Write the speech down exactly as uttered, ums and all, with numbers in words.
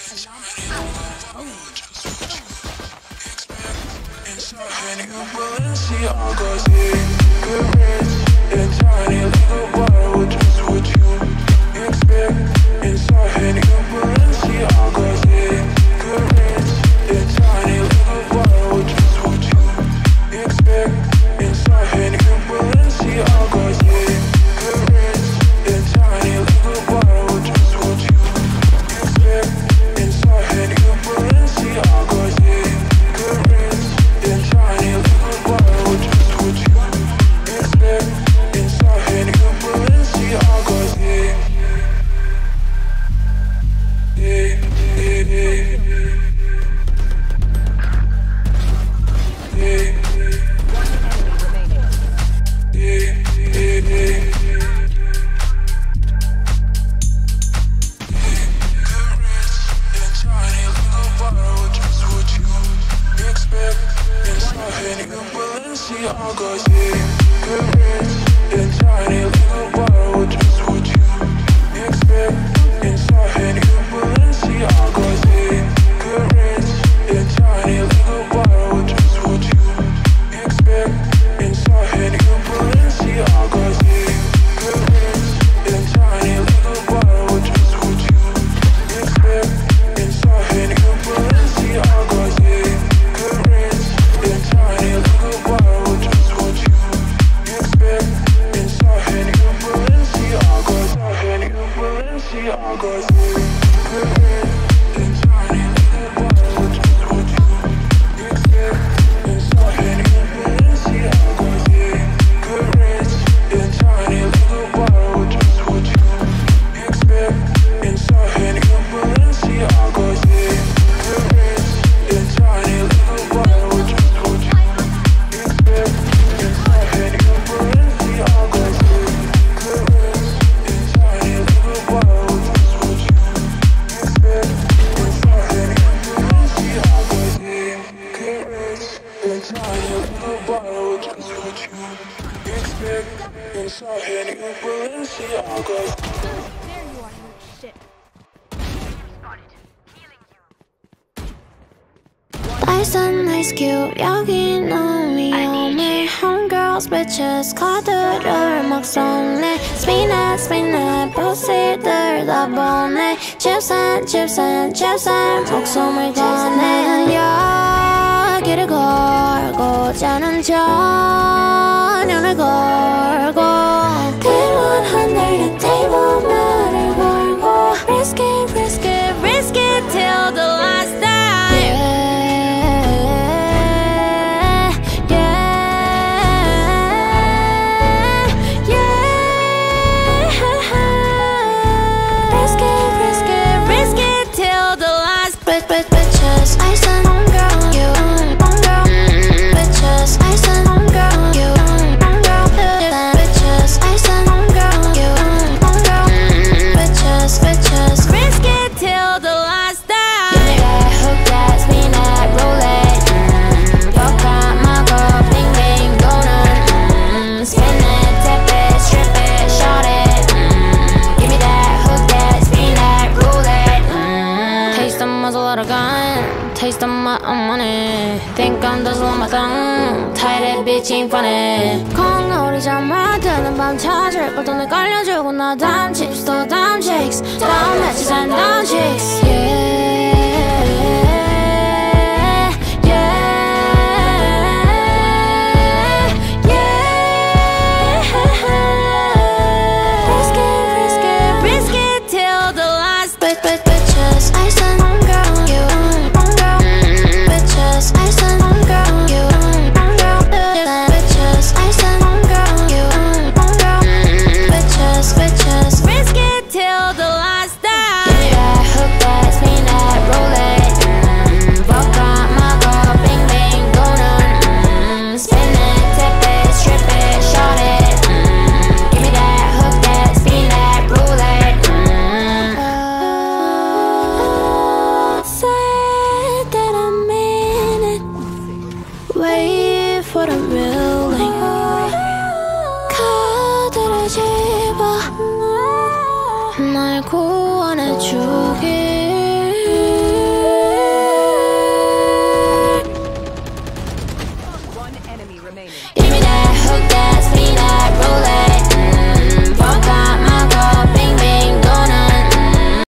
Nice and nice cute 여긴 only only homegirls bitches 카드를 막 쏘네 Spin it spin it 보스들 다 보내 Chips and chips and chips and 목숨을 거네 여기를 걸고 자는 전연을 걸고 그런 하늘의 테이블 나를 걸고 Risk it risk it risk it till the last day Taste of my own money Think I'm just on my tongue Tight it bitch ain't funny 콩놀이 잠만 드는 밤 찾을 걸 돈을 걸려주고 나 damn chips 또 damn chicks Down matches and down chicks Yeah Wait for the building 카드를 집어 날 구원해주길 One enemy remaining. Give me that hook,